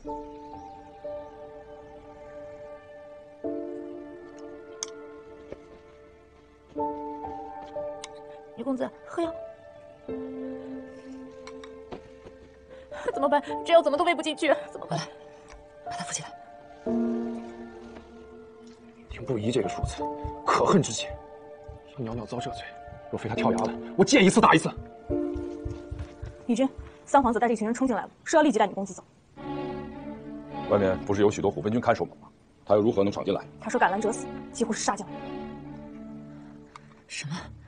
李公子，喝药。怎么办？这药怎么都喂不进去，怎么办？ 把他扶起来。 听不疑这个数字，可恨之极。让袅袅遭这罪，若非他跳崖了，我见一次打一次。 义军，三皇子带着一群人冲进来了，说要立即带你公子走。 外面不是有许多虎贲军看守吗？他又如何能闯进来？ 他说赶来者死，几乎是杀将。 什么？